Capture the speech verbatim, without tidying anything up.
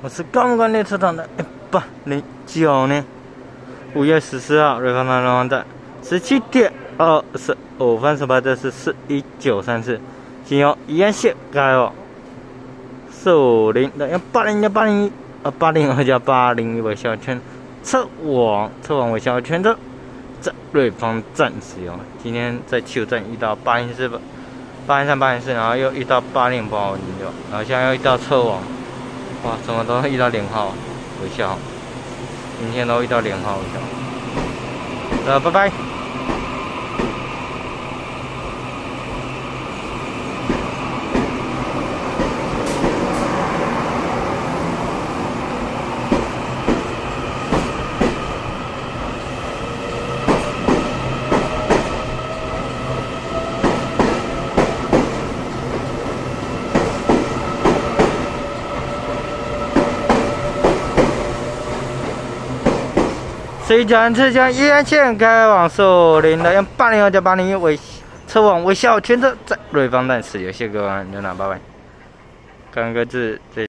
我是高管列车长的一八零九年五月十四号，瑞芳南龙王站十七点二十五分出发的是四一九三四，经由宜安线开往四五零的幺八零幺八零一呃八零二加八零一微笑圈车往车往微笑圈的在瑞芳站使用。今天在汽油站遇到八零四八零三八零四，然后又遇到八零八零六，然后现在又遇到车往。哇，怎么都会遇到连号微笑，今天都遇到连号微笑。呃，拜拜。随转车将宜安线开往四五零的用八零二加八零一为车往微笑圈的在瑞芳站驶，谢谢各位，牛奶拜拜。刚刚是这。